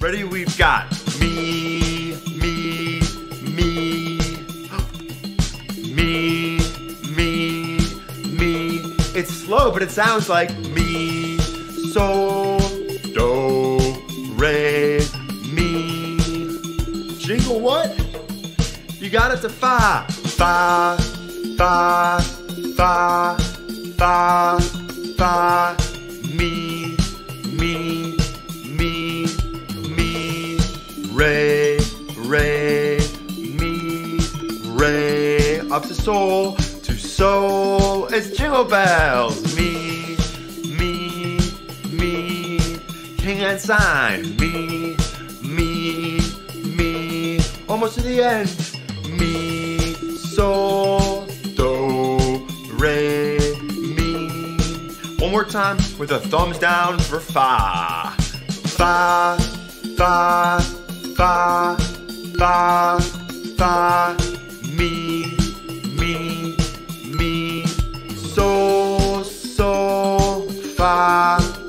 Ready? We've got me, me, me, me, me, me. It's slow, but it sounds like me, so, do, re, mi. Jingle what? You got it to fa, fa, fa, fa, fa, fa, mi, me, me, me, re, re, mi, re. Up to soul, it's jingle bells. Me, me, me, king and sign. Me, me, me, almost to the end. Mi, sol, do, re, mi. One more time with a thumbs down for fa. Fa, fa, fa, fa, fa, mi, mi, mi, sol, sol, fa.